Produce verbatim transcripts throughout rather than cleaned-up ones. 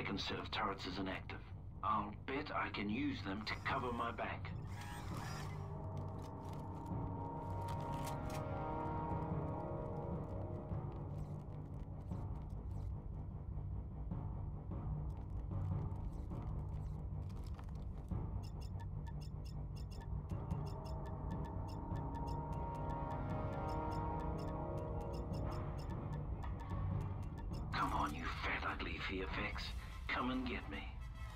second set of turrets is inactive. I'll bet I can use them to cover my back. Come on, you fat, ugly V F X. Come and get me.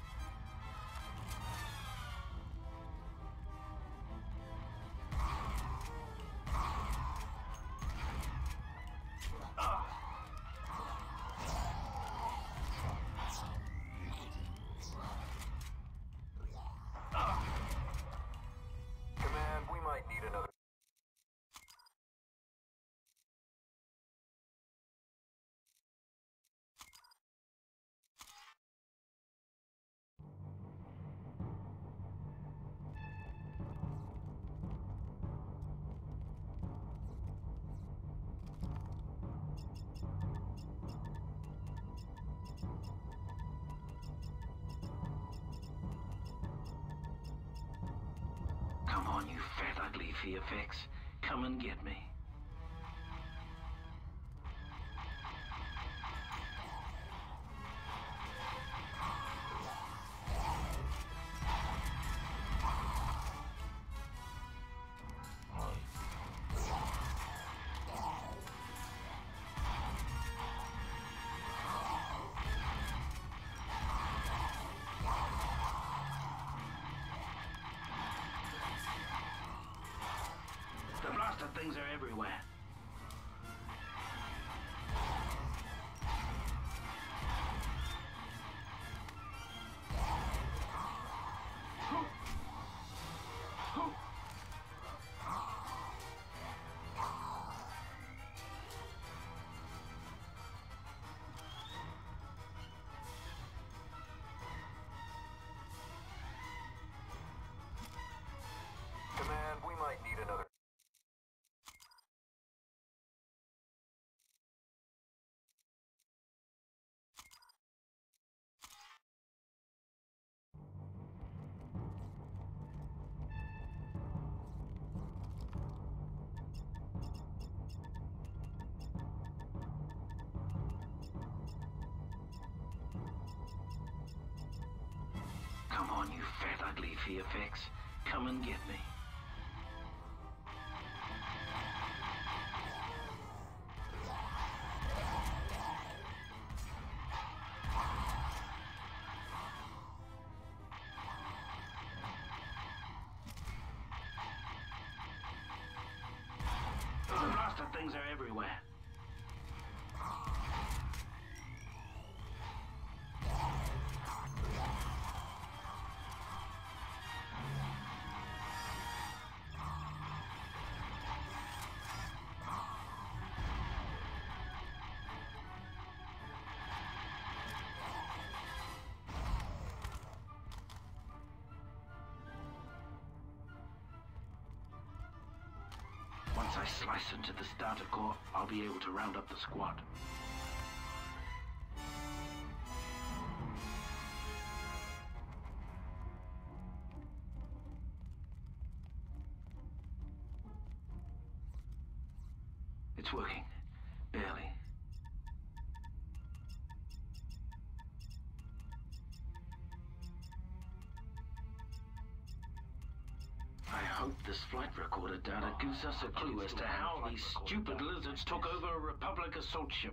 Command, we might need another. Come on, you fat, ugly V F X. Come and get me. The blasted things are everywhere. Command, we might need another. Come on, you fat, ugly V F X. Come and get me. The blasted things are everywhere. Once I slice into the starter core, I'll be able to round up the squad. It's working. Barely. I hope this flight recorder data gives us a clue as to how these stupid lizards took over a Republic assault ship.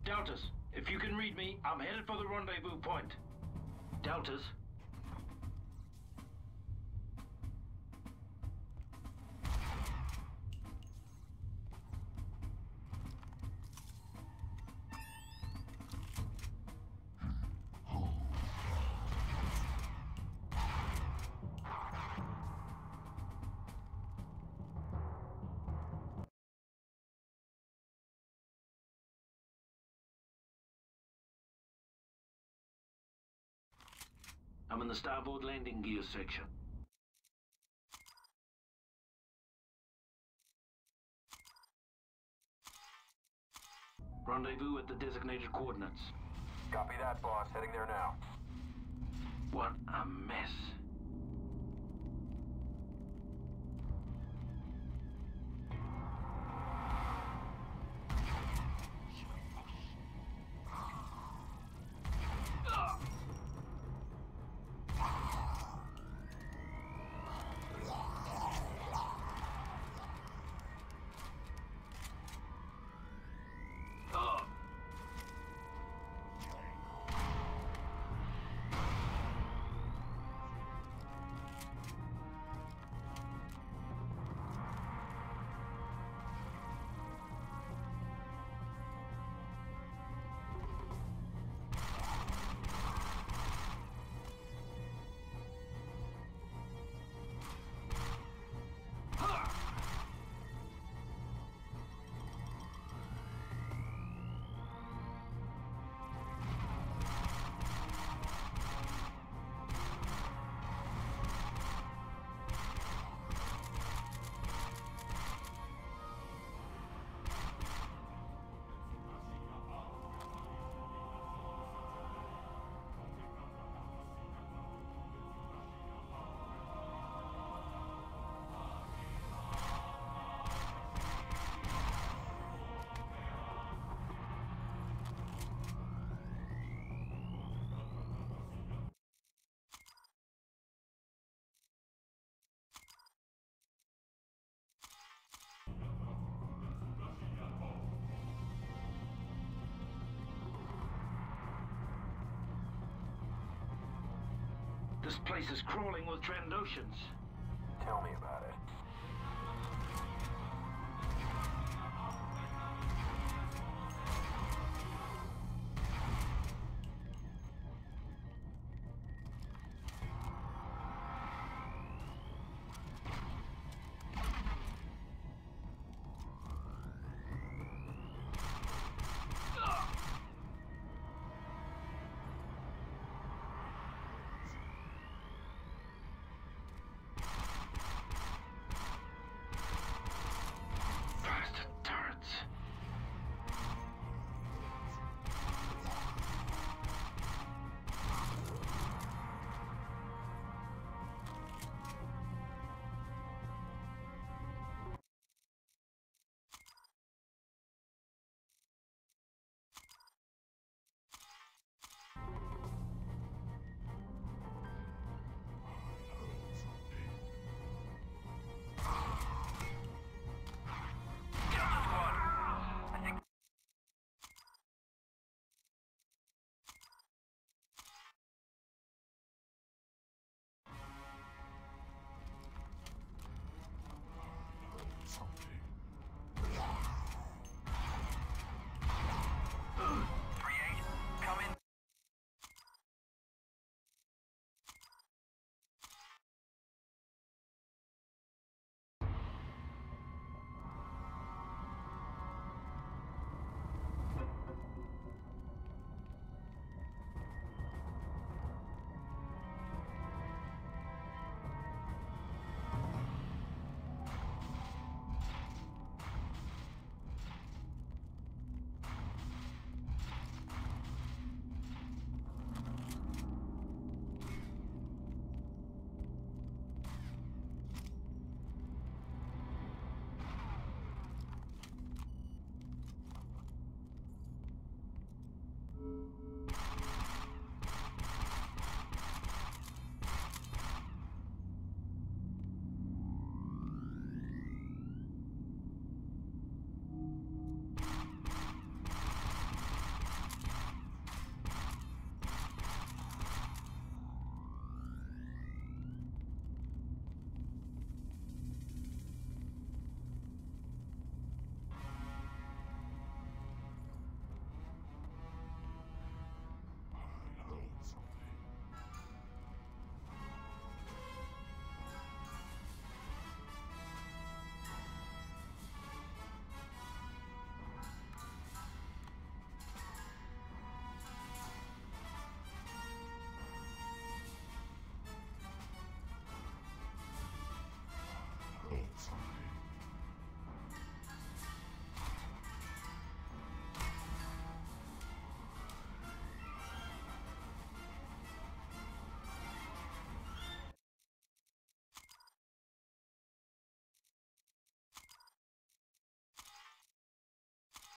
Deltas, if you can read me, I'm headed for the rendezvous point. Deltas? I'm in the starboard landing gear section. Rendezvous at the designated coordinates. Copy that, boss. Heading there now. What a mess. This place is crawling with Trandoshans. Tell me about it.